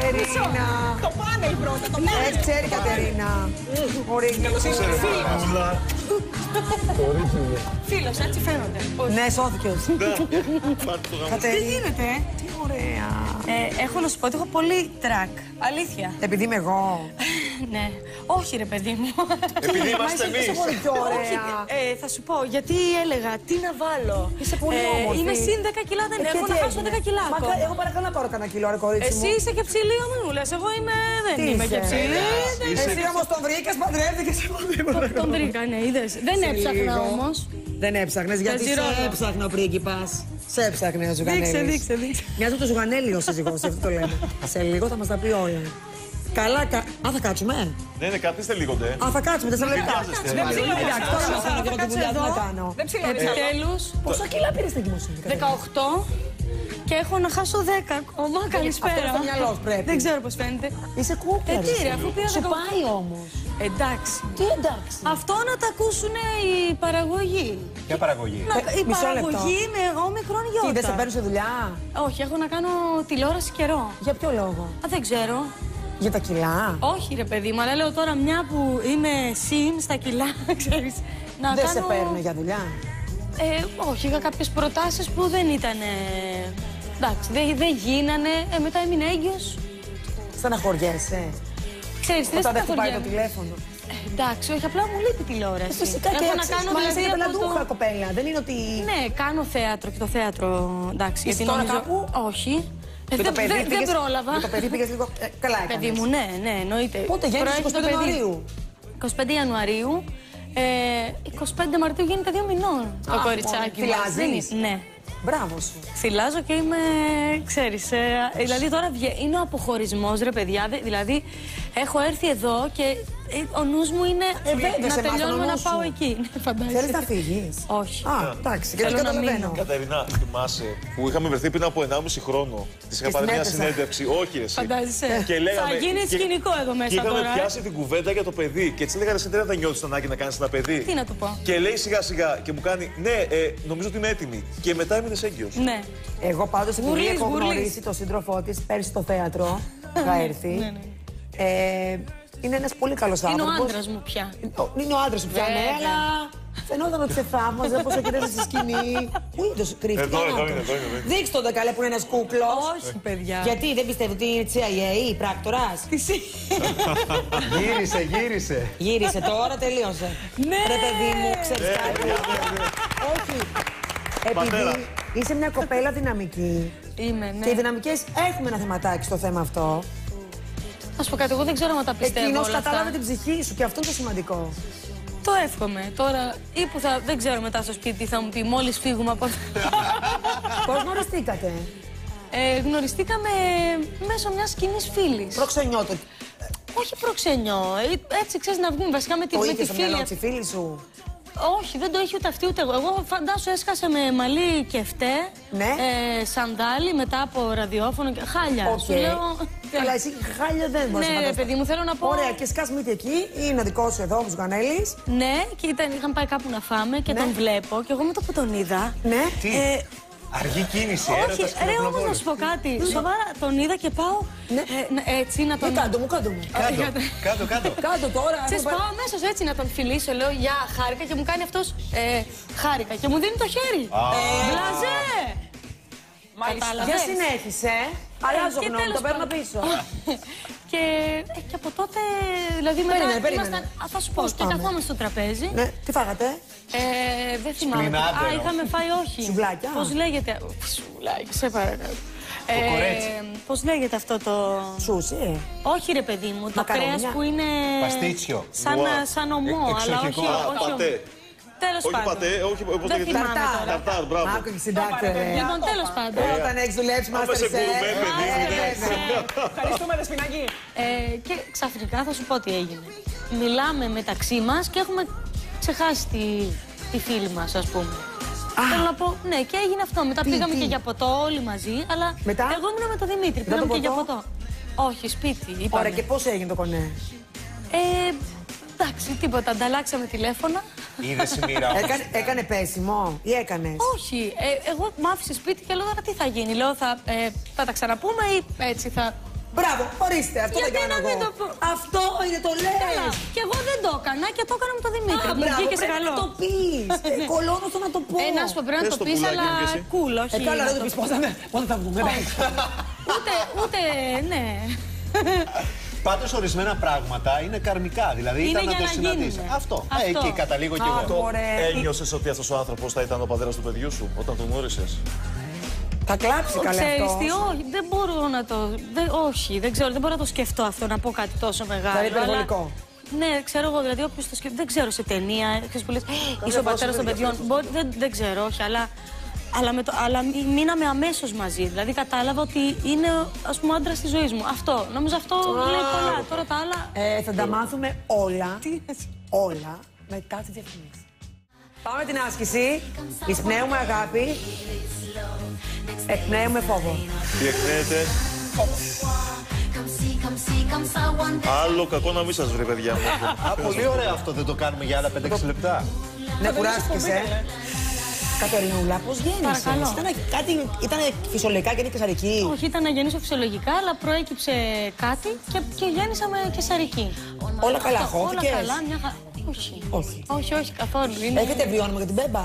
Κατερίνα. Το πάνελ πρώτα, το πάνελ. Έτσι ξέρει η Κατερίνα. Ωραία. Φίλος, έτσι φαίνονται. Ναι, σώθηκες. Τι γίνεται, Τι ωραία. έχω να σου πω ότι έχω πολύ τρακ. Αλήθεια. Επειδή είμαι εγώ. Ναι. Όχι, ρε παιδί μου. Επειδή είμαστε εμείς. Είσαι πολύ πιο Όχι, ωραία. θα σου πω, γιατί έλεγα τι να βάλω. Είσαι πολύ όμορφη. Είμαι συν 10 κιλά, δεν έχω να χάσω 10 κιλά. Εγώ παρακαλώ να πάρω κανένα κιλό, ρε κορίτσι μου. Εσύ είσαι και ψηλή, μην μου λες. Εγώ δεν είμαι και ψηλή. Εσύ όμως τον βρήκες, παντρεύτηκες. Τον βρήκα, ναι, είδες. Δεν έψαχνα όμως. Δεν έψαχνες, γιατί σε έψαχνε ο πρίγκιπας. Σε έψαχνε ο Ζουγανέλης. Δείξε. Μοιάζει το Ζουγανέλη ο σύζυγος, αυτό το λέμε. Σε λίγο θα μας τα πει όλα. Καλά, α, θα κάτσουμε. Ναι, καθίστε λίγο, ντε. Α, θα κάτσουμε 4 λεπτά. Δεν ψηλώνει. Εντάξει, τώρα να κάνω και τη δουλειά, τι να κάνω. Δεν ψηλώνει. Επιτέλους, Πόσα κιλά πήρες στην κοιμοσύνη? 18 και έχω να χάσω 10 ακόμα. Καλησπέρα. Αυτό στο μυαλό σου πρέπει. Δεν ξέρω πώς φαίνεται. Είσαι κούκλα. Τι ρε, αφού πήρα 18. Σου πάει όμως. Εντάξει. Τι εντάξει. Αυτό να τα ακούσουν οι παραγωγοί. Ποια παραγωγή? Η Μισό λεπτό. παραγωγή με όμικρον Τι, δεν σε γιώτα. παίρνουν σε δουλειά? Όχι, έχω να κάνω τηλεόραση καιρό. Για ποιο λόγο? Α, δεν ξέρω. Για τα κιλά? Όχι ρε παιδί μου, αλλά λέω τώρα μια που είμαι συν στα κιλά, ξέρεις, να Δεν κάνω... σε παίρνουν για δουλειά? Όχι, είχα κάποιες προτάσεις που δεν ήταν... εντάξει, δεν γίνανε, μετά έμεινε έγκυος. Στεναχωριέσαι Ξέρεις, δεν όταν δεν χτυπάει το στεναχωριέμαι. τηλέφωνο? Εντάξει, όχι, απλά μου λείπει τηλεόραση. Φυσικά και έχω να κάνω μα είσαι δηλαδή και από πελατούχα το... κοπέλα. Δεν είναι ότι. Ναι, κάνω θέατρο και το θέατρο, εντάξει. Είσαι τώρα κάπου? Όχι. Με το παιδί Δεν πήγες- πρόλαβα. Με το παιδί πήγες λίγο. Καλά έκανες. Παιδί μου, ναι, εννοείται. Πότε γέννησες? Προέχει 25 το παιδί. Ιανουαρίου. 25 Ιανουαρίου. 25 Μαρτίου γίνεται 2 μηνών το κοριτσάκι μας. θυλάζεις? Ναι. Μπράβο σου. Θυλάζω και είμαι, ξέρεις, δηλαδή τώρα είναι ο αποχωρισμός, ρε παιδιά. Δηλαδή έχω έρθει εδώ και ο νους μου είναι βέβαια, σε να τελειώνουμε μάθω να νους πάω σου. εκεί. Φαντάζεσαι. Θέλεις να φύγεις? Όχι. Α, εντάξει, και Θέλω το να καταλαβαίνω. μείνω. Κατερίνα, θυμάσαι που είχαμε βρεθεί πριν από 1,5 χρόνο. Της είχα Και πάρει μια συνέντευξα. συνέντευξη. Όχι, εσύ. Φαντάζεσαι. Και λέγαμε- Θα γίνει και- σκηνικό εδώ Και μέσα είχαμε τώρα. πιάσει την κουβέντα για το παιδί. Και έτσι λέγανε, εσύ δεν θα νιώθεις την ανάγκη να κάνεις ένα παιδί? Τι να του πω. Και λέει σιγά σιγά και μου κάνει, ναι, νομίζω ότι είμαι έτοιμη. Και μετά έμεινε έγκυος. Ναι. Εγώ πάντως επειδή Γουρλής, έχω γουρλής. γνωρίσει τον σύντροφό της πέρσι στο θέατρο, θα έρθει. Είναι ένας πολύ καλός Είναι ο άνθρωπος. άντρας μου πια. Είναι ο άντρας σου πια, ναι, Βέβαια. αλλά φαινόταν ότι σε θαύμαζε πόσο κοίταζε στη σκηνή. Πού είναι το κρύφτηκε? Εδώ είναι. Δείξτε τον καλέ που είναι ένας κούκλος. Όχι, παιδιά. Γιατί δεν πιστεύω ότι είναι CIA ή πράκτορας? Γύρισε. Γύρισε τώρα, τελείωσε. Ναι. Ρε παιδί μου, ξέρεις κάτι? Όχι. Πατέρα. Επειδή είσαι μια κοπέλα δυναμική Είμαι, ναι. και οι δυναμικές έχουμε ένα θεματάκι στο θέμα αυτό. Να σου πω κάτι, εγώ δεν ξέρω αν τα πιστεύω Εκείνος όλα κατάλαβε αυτά. την ψυχή σου και αυτό είναι το σημαντικό. Το εύχομαι. Τώρα, ή που θα, δεν ξέρω μετά στο σπίτι, θα μου πει μόλις φύγουμε από αυτό. Πώς γνωριστήκατε? Γνωριστήκαμε μέσω μιας κοινής φίλης. Προξενιώτο. Όχι προξενιό. Έτσι, ξέρεις, να βγούμε βασικά με τη, Το με είχε τη στο φίλη. μυαλό της η φίλη σου? Όχι, δεν το έχει ούτε αυτή ούτε εγώ. Εγώ φαντάσου έσκασε με μαλλί και φτέ, Ναι. σαντάλι μετά από ραδιόφωνο και χάλια. Οκ. Σου λέω. Καλά, εσύ χάλια δεν μπορείς να Ναι, ρε φανταστείς. παιδί μου, θέλω να πω. Ωραία, και σκάς μύτη εκεί, είναι δικό σου εδώ, ο Ζουγανέλης. Ναι, και είχαμε πάει κάπου να φάμε και Ναι. τον βλέπω και εγώ με το που τον είδα. Ναι. Τι? Αργή κίνηση, Όχι, έρωτας ρε, όμως να κυκλοφορεί. σου πω κάτι. Σοβαρά, τον είδα και πάω Ναι. έτσι να τον. Κάντο μου. Κάτω. Κάντο τώρα. Ξέρεις, πάω αμέσως έτσι να τον φιλήσω. Λέω γεια, χάρηκα και μου κάνει αυτός χάρηκα και μου δίνει το χέρι. Μπλαζέ! Κατάλαβες. Για συνέχισε. Αλλάζω και γνώμη, τέλος το παίρνω πάντων. πίσω. Και από τότε, δηλαδή μετά Περίμενε. ήμασταν, θα σου πω, Πώς και πάμε? καθόμαστε στο τραπέζι. Ναι, τι φάγατε? Δεν θυμάμαι. Σπινάδερο. Είχαμε φάει όχι. Σουβλάκια. Πώς λέγεται. Σουβλάκι, σε παρακαλώ. κορέτσι. Πώς λέγεται αυτό το. Σούσι. Όχι, ρε παιδί μου, το Μακαρόνια. κρέας που είναι. Παστίτσιο. Σαν ομό, αλλά όχι. Εξωτικό. όχι Πατέ. Τέλος Όχι πάντων. πατέ, όχι πώς Δεν λέγεται. θυμάμαι τώρα. Ταρτάρ, μπράβο. Άκου και συντάκτε, ρε. Λοιπόν, τέλος πάντων. Όταν έχεις δουλέψει, Πάμε σε μάστερ γκουρμέ, παιδί μου, ναι. Ευχαριστούμε, Δεσποινάκη. Και ξαφνικά θα σου πω τι έγινε. Μιλάμε μεταξύ μας και έχουμε ξεχάσει τη φίλη μας, ας πούμε. Θέλω να πω, ναι, και έγινε αυτό. Μετά πήγαμε και για ποτό όλοι μαζί, αλλά Μετά? εγώ ήμουν με το Δημήτρη. το Πήγαμε και για ποτό? ποτό. Όχι, σπίτι. Είπαμε. Ωραία, και πώς έγινε το κονέ? Εντάξει, τίποτα. Ανταλλάξαμε τηλέφωνα. Είδες η μοίρα. Έκανε πέσιμο ή έκανες? Όχι. Εγώ μ' άφησε σπίτι και λέω τώρα τι θα γίνει. Λέω θα τα ξαναπούμε ή έτσι θα. Μπράβο, ορίστε, αυτό δεν Γιατί κάνω να μην εγώ. το πω. Αυτό είναι, το Καλά. λες. Και εγώ δεν το έκανα και το έκανα με τον Δημήτρη. Α, Μου μπράβο, βγήκε σε πρέπει καλό. να το πεις. Κολώνω στο να το πω. Να σου πω, πρέπει να Πες το το πεις, πουλάκι αλλά μου και εσύ. cool, όχι. Καλά, να δεν το το- πεις πότε θα βγούμε. Ούτε, ναι. Πάντως ορισμένα πράγματα είναι καρμικά. Δηλαδή Είναι ήταν να για το να συναντήσεις. γίνουνε. Αυτό. Αυτό. Εκεί καταλήγω κι εγώ. Ωραία. Ένιωσες ότι αυτός ο άνθρωπος θα ήταν ο πατέρας του παιδιού σου όταν τον γνώρισες? Θα κλάψει καλά Ξέρεις αυτό. τι, όχι, δεν μπορώ να το. Όχι, δεν ξέρω, δεν μπορώ να το σκεφτώ αυτό, να πω κάτι τόσο μεγάλο. Δηλαδή υπερβολικό. αλλά- Ναι, ξέρω εγώ, δηλαδή όποιος το σκεφτεί. Δεν ξέρω σε ταινία, ξέρεις που λες, είσαι ο πατέρας των παιδιών. Δεν ξέρω, όχι, αλλά μείναμε αμέσως μαζί. Δηλαδή κατάλαβα ότι είναι, ας πούμε, ο άντρας της ζωής μου. Αυτό. Νομίζω αυτό λέει πολλά. Τώρα τα άλλα. Θα τα μάθουμε όλα. Όλα μετά τη διαφήμιση. Πάμε την άσκηση. Εισπνέουμε αγάπη. Εκπνέουμε φόβο. Τι εκπνέεται? Άλλο κακό να μην σας βρει, παιδιά μου. Α, πολύ ωραίο αυτό. Δεν το κάνουμε για άλλα 5-6 λεπτά. Ναι, κουράστηκες, Κατερινούλα, πώς γέννησες? Παρακαλώ. Ήταν φυσιολογικά και είναι κεσαρική. Όχι, ήταν να γεννήσω φυσιολογικά, αλλά προέκυψε κάτι και γέννησα με κεσαρική. Όλα καλά, Αυτό, χώθηκες? Όλα καλά, μια Όχι. Όχι. Όχι, καθόλου. Είναι... Έχετε βρει όνομα για την μπέμπα?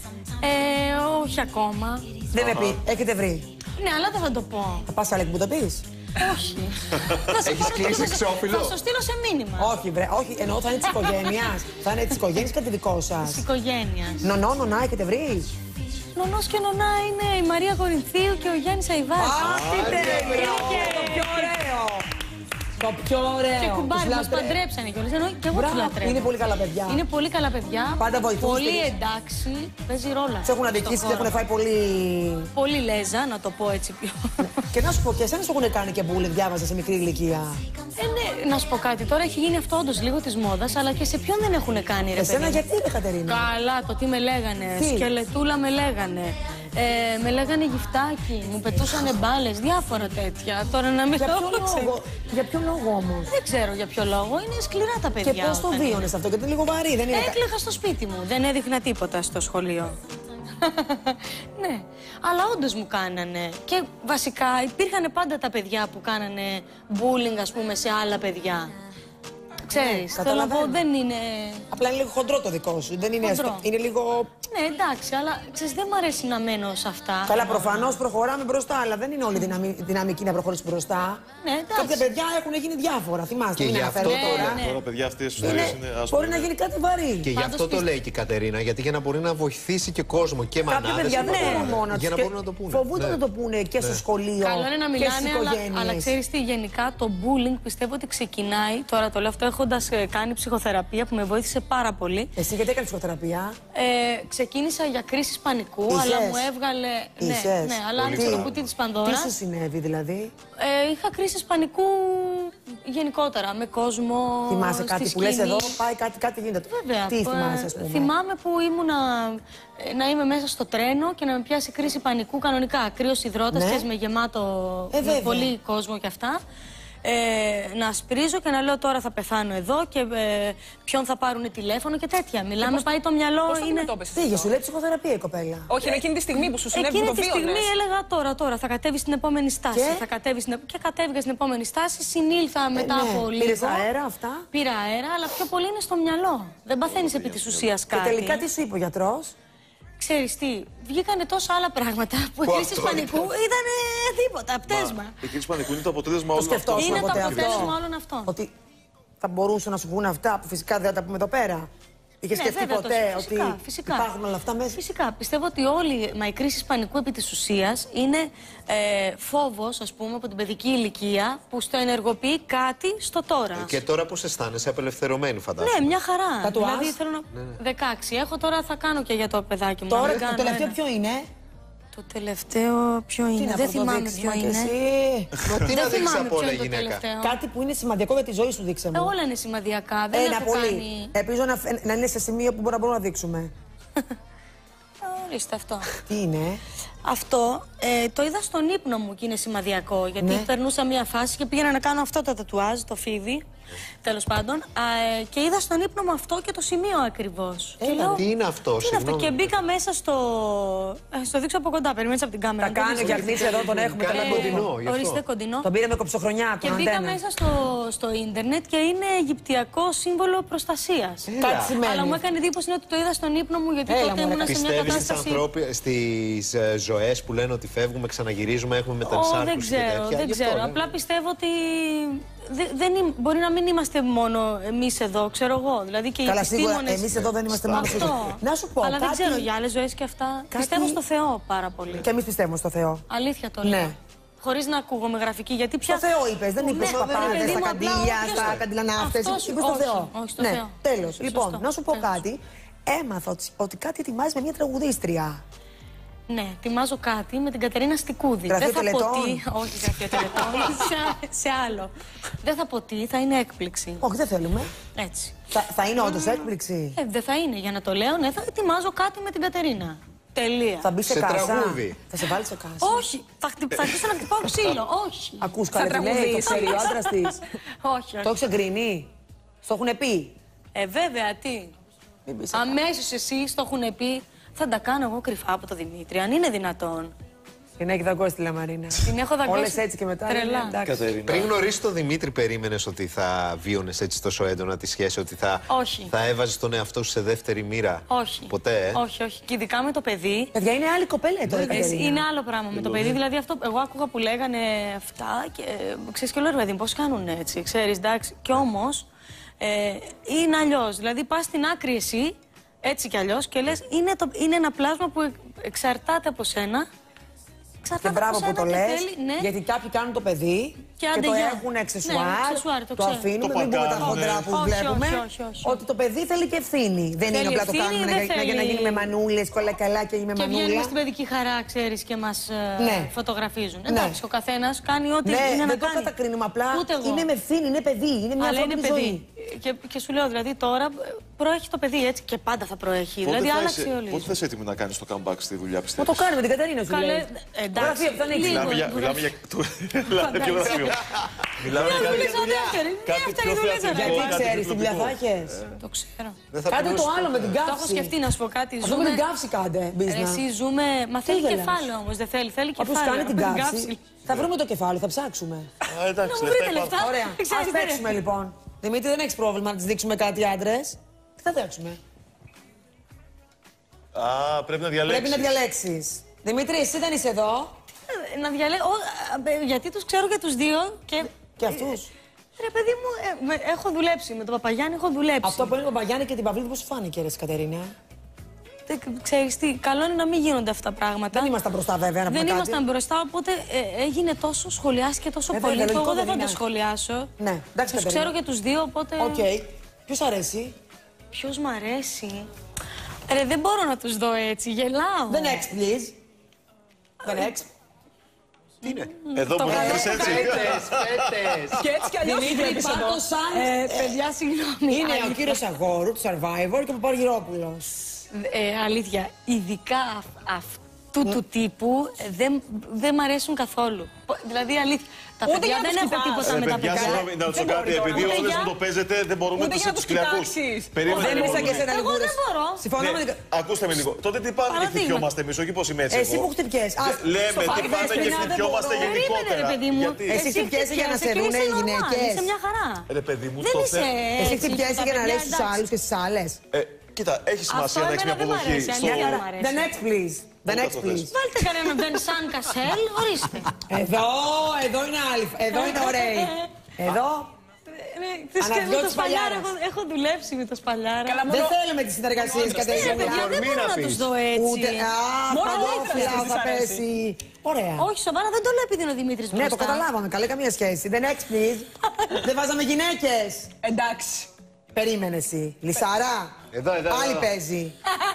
Όχι ακόμα. Δεν με πει, έχετε βρει. Ναι, αλλά δεν θα το πω. Θα πας Αλέκη που το πεις? Όχι. Θα σε Έχεις πάρω κλείσει τηλέφωνο, εξώφυλλο? Θα σου στείλω σε μήνυμα. Όχι, βρε, όχι, εννοώ θα είναι της οικογένειας. Θα είναι της οικογένειας κάτι δικό Της σας. οικογένειας. Νονό, νονά, έχετε βρει? Νονός και νονά είναι η Μαρία Κορινθίου και ο Γιάννης Αϊβάς. τι τέλειο! Το πιο ωραίο! Το πιο ωραίο! Και κουμπάρι, Τους μας λατρέ- παντρέψανε κιόλας. Ενώ και εγώ τους Μπράβο, λατρεύω. είναι πολύ καλά παιδιά. Είναι πολύ καλά παιδιά. Πάντα βοηθούν, Πολύ στηρίζουν. εντάξει. Παίζει ρόλο. Τους έχουν αδικήσει και έχουν φάει πολύ... Πολύ λέζα, να το πω έτσι πιο. Και να σου πω, και εσένα σου έχουν κάνει και bullying, διάβαζα σε μικρή ηλικία. Ναι, να σου πω κάτι. Τώρα έχει γίνει αυτό όντως λίγο της μόδας, αλλά και σε ποιον δεν έχουν κάνει ρε Εσένα παιδί. γιατί είναι, Κατερίνα? Καλά, το τι με λέγανε. Τι? Σκελετούλα με λέγανε. Με λέγανε γυφτάκι, μου πετούσανε μπάλες, διάφορα τέτοια. Τώρα να μην Για ποιο το ξέρω. λόγο, για ποιο λόγο όμως? Δεν ξέρω για ποιο λόγο. Είναι σκληρά τα παιδιά. Και πώς το όταν βίωνες αυτό, γιατί είναι λίγο βαρύ, δεν είναι? Έκλαιγα στο σπίτι μου. Δεν έδειχνα τίποτα στο σχολείο. Ναι. Αλλά όντως μου κάνανε. Και βασικά υπήρχαν πάντα τα παιδιά που κάνανε bullying, ας πούμε, σε άλλα παιδιά. Ξέρεις, θέλω να πω, καταλαβαίνω. δεν είναι... Απλά είναι λίγο χοντρό το δικό σου. Δεν είναι, Χοντρό. είναι λίγο. Ναι, εντάξει, αλλά ξέρεις, δεν μου αρέσει να μένω σε αυτά. Καλά, προφανώς προχωράμε μπροστά, αλλά δεν είναι όλη δυναμική να προχωρήσει μπροστά. Ναι, εντάξει. Κάποια παιδιά έχουν γίνει διάφορα. Θυμάστε, Και μην γι' αναφέρω αυτό το τώρα. ναι. Τώρα, παιδιά, αυτές οι ιστορίες είναι άσχολες. Μπορεί να γίνει κάτι βαρύ. Και γι' Πάντως αυτό το λέει και η Κατερίνα, γιατί για να μπορεί να βοηθήσει και κόσμο και Κάποια μανάδες. παιδιά δεν και μπορούν πατέρες, μόνα για τους να και μπορούν να το πούνε. φοβούνται Ναι. να το πούνε και στο σχολείο. Καλό είναι να και στις μιλάνε, οικογένειες. αλλά ξέρεις τι, γενικά το bullying πιστεύω ότι ξεκινάει, τώρα το λέω αυτό έχοντας κάνει ψυχοθεραπεία που με βοήθησε πάρα πολύ. Εσύ γιατί έκανες ψυχοθεραπεία? Ξεκίνησα για κρίσεις πανικού, Είχες? αλλά μου έβγαλε. Είχες? Ναι, αλλά άνοιξε το κουτί της Τι Πανδώρας. σου συνέβη δηλαδή? Είχα κρίσεις πανικού γενικότερα, με κόσμο. Θυμάσαι στη κάτι που λες σκηνή. εδώ, πάει κάτι γίνεται. Βέβαια. Τι θυμάσαι, ας πούμε? Θυμάμαι που ήμουνα να είμαι μέσα στο τρένο και να με πιάσει κρίση πανικού κανονικά. Κρύος υδρότας, Ναι. και με γεμάτο, με βέβαια. πολύ κόσμο και αυτά. Να σπρίζω και να λέω τώρα θα πεθάνω εδώ και ποιον θα πάρουν τηλέφωνο και τέτοια. Μιλάμε, πάει το μυαλό. Πώς το Είναι... αντιμετώπισες Πήγε, αυτό? σου λέει ψυχοθεραπεία η κοπέλα. Όχι, είναι εκείνη τη στιγμή που σου συνέβη Εκείνη το τη στιγμή βίωνες. έλεγα τώρα θα κατέβει στην επόμενη στάση. Και? Θα κατέβει και κατέβηκα στην επόμενη στάση. Συνήλθα μετά ναι. από λίγο. Πήρες αέρα, αυτά? Πήρα αέρα, αλλά πιο πολύ είναι στο μυαλό. Δεν παθαίνεις επί της ουσίας Και κάτι. τελικά τι σου είπε ο γιατρός? Ξέρεις τι, βγήκανε τόσα άλλα πράγματα που η Που κρίση αυτό πανικού ήταν τίποτα, πτέσμα. Η κρίση πανικού είναι το αποτέλεσμα όλων σκεφτόσουν αυτών. Είναι το ποτέ αποτέλεσμα αυτό? όλων αυτών. Ότι θα μπορούσαν να σου βγουν αυτά που φυσικά δεν θα τα πούμε εδώ πέρα. Είχε Ναι, σκεφτεί βέβαια, ποτέ φυσικά, ότι φυσικά. υπάρχουν όλα αυτά μέσα? Φυσικά. Πιστεύω ότι όλοι, μα η κρίση πανικού επί της ουσίας είναι φόβος, ας πούμε, από την παιδική ηλικία που στο ενεργοποιεί κάτι στο τώρα. Και τώρα πώς αισθάνεσαι, απελευθερωμένη φαντάζομαι. Ναι, μια χαρά. Τατουάζ? Δηλαδή θέλω να... 16 έχω, τώρα θα κάνω και για το παιδάκι μου. να Τώρα μην το κάνω τελευταίο ένα. ποιο είναι? Το τελευταίο ποιο είναι, να δεν θυμάμαι πρωτοδείξεις, ποιο μα και είναι. εσύ. Μα τι να Δεν δείξει θυμάμαι από όλα ποιο η είναι το γυναίκα. τελευταίο. Κάτι που είναι σημαντικό για τη ζωή σου, δείξε μου. Όλα είναι σημαντικά. Δεν Ένα έχω πολύ. κάνει. Ελπίζω να είναι σε σημείο που μπορούμε να δείξουμε. Ορίστε αυτό. Τι είναι? Αυτό το είδα στον ύπνο μου και είναι σημαδιακό. Γιατί Ναι. περνούσα μια φάση και πήγαινα να κάνω αυτό το τατουάζ, το φίδι. Τέλος πάντων. Και είδα στον ύπνο μου αυτό και το σημείο ακριβώς. Και λέω, Τι είναι αυτό, τι είναι αυτό. συγγνώμη. Και μπήκα μέσα στο. στο δείξω από κοντά. Περιμένεις από την κάμερα. Τα κάνει για χθες εδώ, τον έχουμε. Ορίστε κοντινό. Τον πήραμε κοψοχρονιά. Και μπήκα μέσα στο ίντερνετ και είναι Αιγυπτιακό σύμβολο προστασίας. Κάτι σημαίνει. Αλλά μου έκανε εντύπωση ότι το είδα στον ύπνο μου, γιατί τότε ήμουν σε μια κατάσταση. Στις ζωές που λένε ότι φεύγουμε, ξαναγυρίζουμε, έχουμε μεταξάρτηση. Δεν ξέρω. Απλά πιστεύω ότι μπορεί να μην είμαστε μόνο εμείς εδώ, ξέρω εγώ. Δηλαδή και οι επιστήμονες. Εμείς εδώ δεν είμαστε μόνο εμείς. Να σου πω. Αλλά δεν ξέρω για άλλες ζωές και αυτά. Πιστεύω στο Θεό πάρα πολύ. Και εμείς πιστεύουμε στο Θεό. Αλήθεια το λέω. Χωρίς να ακούγομαι γραφική, γιατί πια. Στο Θεό είπες, δεν είπες παπάδες, στα καντήλια, στα καντιλανάφτες. Είπες στο Θεό. Όχι, στο Θεό. Τέλος. Λοιπόν, να σου πω κάτι. Έμαθα ότι κάτι ετοιμάζει με μια τραγουδίστρια. Ναι, ετοιμάζω κάτι με την Κατερίνα Στικούδη. Γραφείο Τελετών. Όχι, γραφείο Τελετών. σε άλλο. Δεν θα πω τι, θα είναι έκπληξη. Όχι, δεν θέλουμε. Έτσι. Θα είναι όντως έκπληξη. Δεν θα είναι, για να το λέω, ναι, θα ετοιμάζω κάτι με την Κατερίνα. Τελεία. Θα μπει σε κάσα. Τραγούδι. Θα σε βάλει σε κάσα. Όχι, θα αρχίσω να χτυπάω ξύλο. Όχι. Ακούς κάτι που λέει, το ξέρει ο άντρας της. Όχι. Το έχεις εγκρίνει. Στο έχουνε πει. Βέβαια, τι. Αμέσως εσύ στο έχουν πει. Θα τα κάνω εγώ κρυφά από το Δημήτρη, αν είναι δυνατόν. Την έχει δαγκώσει τη Λαμαρίνα. Την έχω δαγκώσει. Όλες έτσι και μετά. Τρελά. Πριν γνωρίσει τον Δημήτρη, περίμενες ότι θα βίωνες έτσι τόσο έντονα τη σχέση, ότι θα έβαζες τον εαυτό σου σε δεύτερη μοίρα? Όχι. Ποτέ, Όχι, όχι. Και ειδικά με το παιδί. Παιδιά, είναι άλλη κοπέλα εδώ. Είναι άλλο πράγμα με το παιδί. Δηλαδή, εγώ άκουγα που λέγανε αυτά και ξέρεις και λέω, ρε παιδί, πώς κάνουν έτσι, ξέρεις, εντάξει. Κι όμως είναι αλλιώς. Δηλαδή, πας στην άκρη εσύ. Έτσι κι αλλιώς και λες, είναι ένα πλάσμα που εξαρτάται από σένα. Και μπράβο που το λες, γιατί κάποιοι κάνουν το παιδί και το έχουν εξεσουάρ, το αφήνουμε, μην πούμε τα χοντρά που βλέπουμε, ότι το παιδί θέλει και ευθύνη. Δεν είναι απλά το κάνουμε για να γίνει με μανούλες, κολακαλάκια ή με μανούλα. Και βγαίνουμε στην παιδική χαρά, ξέρεις, και μας φωτογραφίζουν. Εντάξει, ο καθένας κάνει ό,τι είναι να κάνει. Δεν το κατακρίνουμε, απλά είναι με ευθύνη, είναι παιδί, είναι μια ανθρώπινη ζωή. Και σου λέω, δηλαδή τώρα προέχει το παιδί έτσι και πάντα θα προέχει. Δηλαδή άλλαξε όλη. Πότε θα είσαι έτοιμη να κάνεις το comeback στη δουλειά, πιστεύεις? Μα το κάνουμε, την Κατερίνα σου λέει. Εντάξει, μιλάμε για γραφείο. Μιλάμε για κάτι πιο θεατρικό. Γιατί ξέρεις τι δουλειά θα έχεις? Το ξέρω. Κάντε το άλλο με την καύση. Το έχω σκεφτεί να σου πω κάτι. Αυτό με την καύση κάντε, Εσύ ζούμε. Μα θέλει κεφάλαιο όμως, δεν θέλει. Θέλει κεφάλαιο. Όποιος κάνει την καύση. Θα βρούμε το κεφάλαιο, θα ψάξουμε. Εντάξει, λεφτά. Ωραία. Ας παίξουμε λοιπόν. Δημήτρη, δεν έχεις πρόβλημα να της δείξουμε κάτι άντρες? Τι θα παίξουμε? Πρέπει να διαλέξεις. Πρέπει να διαλέξεις. Δημήτρη, εσύ δεν είσαι εδώ. Να διαλέξω. Γιατί τους ξέρω και τους δύο. Και αυτούς. Ρε παιδί μου, έχω δουλέψει με τον Παπαγιάννη, έχω δουλέψει. Αυτό που είναι τον Παπαγιάννη και την Παυλίδη, πώς σου φάνηκε, ρε Κατερίνα? Ξέρεις τι, καλό είναι να μην γίνονται αυτά τα πράγματα. Δεν ήμασταν μπροστά, βέβαια, να πούμε Δεν κάτι. ήμασταν μπροστά, οπότε έγινε τόσο, σχολιάστηκε τόσο πολύ. Και εγώ δεν θα το σχολιάσω. Ναι, εντάξει, τους ξέρω και τους δύο, οπότε. Οκ. Ποιος αρέσει? Ποιος μ' αρέσει? Ρε, δεν μπορώ να τους δω έτσι, γελάω. The next, please. The next. Τι είναι? Εδώ που έχεις έτσι. Και έτσι κι αλλιώς βλέπεις εδώ. Παιδιά, συγγνώμη. Είναι ο κύριος Αγόρου, του Survivor και ο Παπαργυρόπουλος. Αλήθεια, ειδικά αυτού του τύπου δεν μ' αρέσουν καθόλου. Δηλαδή, αλήθεια. Τα παιδιά δεν έχουν τίποτα με τα παιδιά. Συγγνώμη, να ρωτήσω κάτι. Επειδή όλες μου το παίζετε, δεν μπορούμε να τους Κυριακούς. Δεν είσαι και σε ένα Εγώ δεν μπορώ. Συμφωνώ με την. Ακούστε με λίγο. Τότε τι πάμε και χτυπιόμαστε εμείς, όχι πώς είμαι έτσι. Εσύ που χτυπιέσαι. Λέμε τι πάμε και χτυπιόμαστε γενικότερα. Εσύ χτυπιέσαι για να σε δούνε οι γυναίκες. Είσαι μια χαρά. Ρε παιδί μου, Δεν το είσαι. Εσύ χτυπιέσαι για να αρέσει στους άλλους και στις άλλες. Κοίτα, έχει σημασία να έχεις μια αποδοχή. The next, please. The next, please. Βάλτε κανένα Μπενσάν Κασέλ, ορίστε. Εδώ είναι άλλη. Εδώ είναι ωραίοι. Εδώ. Με το Σπαλιάρα, έχω δουλέψει με το Σπαλιάρα. Δεν θέλουμε τις συνεργασίες, Κατερίνα. Δεν μπορώ να τους δω έτσι. Παντόφλα θα πέσει. Ωραία. Όχι, σοβαρά, δεν το λέω επειδή είναι ο Δημήτρης μπροστά. Ναι, το καταλάβαμε. Καλή καμία σχέση. The next, please. Δεν βάζαμε γυναίκες. Εντάξει. Περίμενε εσύ. Λισάρα. Εδώ. Άλλη παίζει.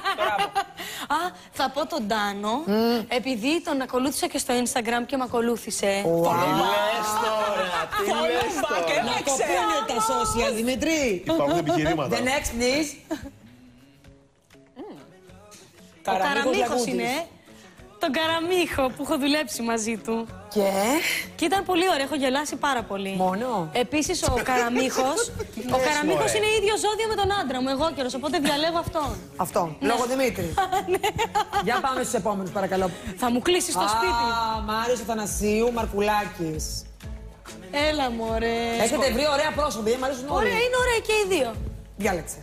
Θα πω τον Τάνο, επειδή τον ακολούθησα και στο Instagram και με ακολούθησε. Τι λες τώρα, τι λες τώρα. Να κοπούν τα social, Δημήτρη. Υπάρχουν επιχειρήματα. The next, please. Ο Καραμίχος είναι. τον Καραμίχο που έχω δουλέψει μαζί του. Και ήταν πολύ ωραίο, έχω γελάσει πάρα πολύ. Μόνο. Επίσης ο Καραμίχος είναι ίδιο ζώδιο με τον άντρα μου, εγώ καιρος, οπότε διαλέγω αυτόν. Αυτόν, λόγω Δημήτρη. Για πάμε στους επόμενους παρακαλώ. Θα μου κλείσεις το σπίτι. Μάριος Αθανασίου Μαρκουλάκης. Έλα μωρέ. Έχετε βρει ωραία πρόσωπα, μ' αρέσουν όλοι. Ωραία, είναι ωραία και οι δύο. Διάλεξε.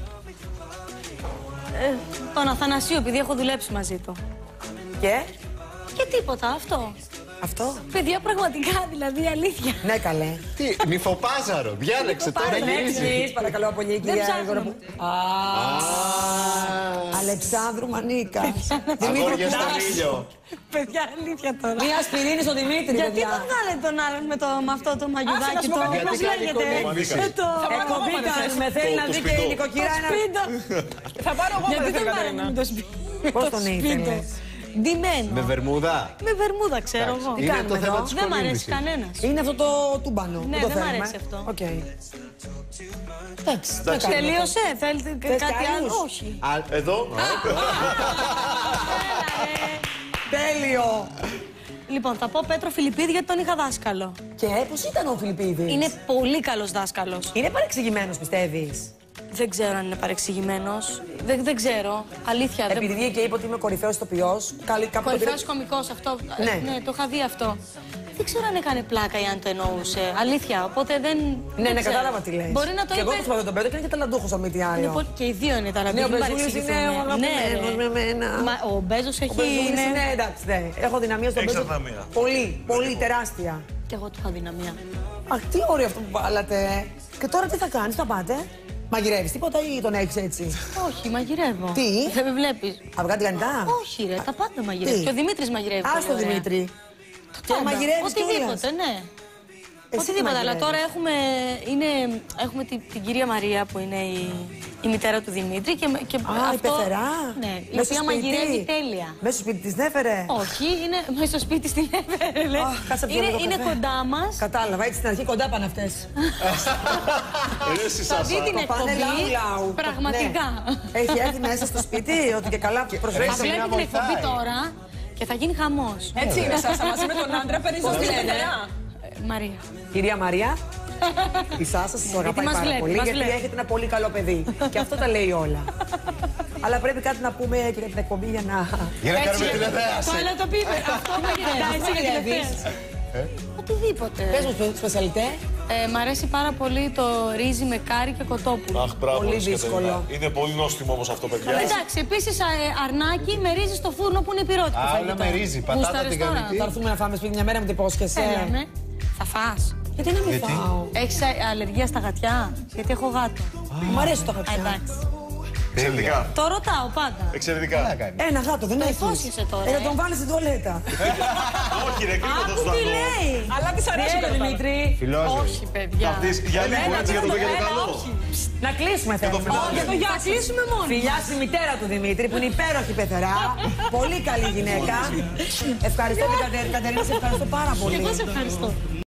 Τον Αθανασίου, επειδή έχω δουλέψει μαζί του. Και τίποτα, αυτό. Αυτό. Παιδιά, πραγματικά, δηλαδή, αλήθεια. Ναι, καλέ. Τι, νυφοπάζαρο. Διάλεξε τώρα. Εσείς, παρακαλώ πολύ, η κυρία Γοργοπούλου. Αλεξάνδρου Μανίκα. Αγόρια στον ήλιο. Παιδιά, αλήθεια τώρα. Μία ασπιρίνη στον Δημήτρη, παιδιά. Γιατί δεν βγάλετε τον άλλον με αυτό το μαγιουδάκι το. Πώς λέγεται. Εκπομπή κάνουμε. Θέλει να δει και η νοικοκυρά ένα. Θα πάρω εγώ γιατί δεν πάρουμε το σπίτι. Πώς τον ήθελες. Ντυμένο. Με βερμούδα. Με βερμούδα, ξέρω εγώ. Είναι το θέμα της δεν μ' αρέσει κανένας. Είναι αυτό το τούμπανο. Ναι, δεν μ' αρέσει αυτό. Εντάξει. Τελείωσε, θέλετε κάτι άλλο. Όχι. Εδώ. Τέλειο. Λοιπόν, θα πω Πέτρο Φιλιππίδη γιατί τον είχα δάσκαλο. Και πώς ήταν ο Φιλιππίδης. Είναι πολύ καλός δάσκαλος. Είναι παρεξηγημένος, πιστεύεις. Δεν ξέρω αν είναι παρεξηγημένος. Δεν ξέρω. Αλήθεια. Επειδή βγήκε και είπε ότι είμαι κορυφαίος ηθοποιός. Κορυφαίος κωμικός αυτό. Ναι, το είχα δει αυτό. Δεν ξέρω αν έκανε πλάκα ή αν το εννοούσε. Αλήθεια. Οπότε δεν. Ναι, κατάλαβα τι λες. Μπορεί να το είπε. Και εγώ προσπαθώ τον Πέτρο και είναι και ταλαντούχος ο μη τι άλλο. Και οι δύο είναι ταλαντούχοι. Ναι, ο Μπέζος είναι ο αγαπημένος με εμένα. Ο Μπέζος έχει. Ναι, εντάξει, ναι. Έχω δυναμία στον Μπέζο. Πολύ, πολύ τεράστια. Και εγώ του είχα δυναμία. Αχ, τι ωραίο αυτό που βάλατε. Και τώρα τι θα κάνεις, θα πάτε. Μαγειρεύεις τίποτα ή τον έχεις έτσι. Όχι, μαγειρεύω. Τι? Δεν με βλέπεις. Αυγά τηγανιτά. Όχι, ρε, τα πάντα μαγειρεύω. Και ο Δημήτρης μαγειρεύει. Ας το Δημήτρη. Και μαγειρεύεις κιόλας. Οτιδήποτε, ναι. Οτιδήποτε, αλλά τώρα έχουμε την κυρία Μαρία που είναι η μητέρα του Δημήτρη και η πεθερά. Ναι, η οποία μαγειρεύει τέλεια. Μέσα στο σπίτι της νέφερε. Όχι, είναι μέσα στο σπίτι της την έφερε. Είναι κοντά μας. Κατάλαβα, έτσι στην αρχή κοντά πάνε αυτές. Θα δει την εκπομπή, πραγματικά. Έχει έρθει μέσα στο σπίτι, ότι και καλά προσφέρει. Θα βλέπει την εκπομπή τώρα και θα γίνει χαμός. Έτσι είναι, Σάσα, μαζί με τον άντρα περισσότερο. Μαρία. Κυρία Μαρία, η Σάσα σας αγαπάει πάρα πολύ, γιατί έχετε ένα πολύ καλό παιδί. Και αυτό τα λέει όλα. Αλλά πρέπει κάτι να πούμε και για την εκπομπή για να... Για να κάνουμε τηλεθέαση. Το άλλο το πείτε. Αυτό μαγειρεύεις. Οτιδήποτε. Πες μου σπεσιαλιτέ. Μ' αρέσει πάρα πολύ το ρύζι με κάρι και κοτόπουλο. Αχ, μπράβο. Πολύ δύσκολο. Είναι πολύ νόστιμο όμως αυτό, παιδιά. Εντάξει, επίσης αρνάκι με ρύζι στο φούρνο που είναι πυρότικο φαγητό. Άλλα με ρύζι, πατάτα τηγανιτή. Θα έρθουμε να φάμε σπίτι μια μέρα, μου την υπόσχεσαι. Έλαμε. Θα φας. Γιατί να μην φάω. Έχεις αλλεργία στα γατιά? Γιατί έχω γάτο. Μου αρέσει το γατιά. Εντάξει. Εξαιρετικά. Το ρωτάω πάντα. Εξαιρετικά. Ένα γάτο δεν έχεις. Υπόσχεσαι τώρα. Θα τον βάλεις στην τουαλέτα. Όχι, ρε, κρύβω το Άκου τι στρατό. λέει. Αλλά της αρέσει το Δημήτρη. Φιλόζωη. Όχι, παιδιά. Για λίγο έτσι για το καλό. Να κλείσουμε θέλουμε. Θα κλείσουμε μόνο. Φιλιά στη μητέρα του Δημήτρη που είναι υπέροχη πεθερά. Πολύ καλή γυναίκα. Ευχαριστώ την Κατερίνα, σε ευχαριστώ πάρα πολύ. Εγώ σε ευχαριστώ.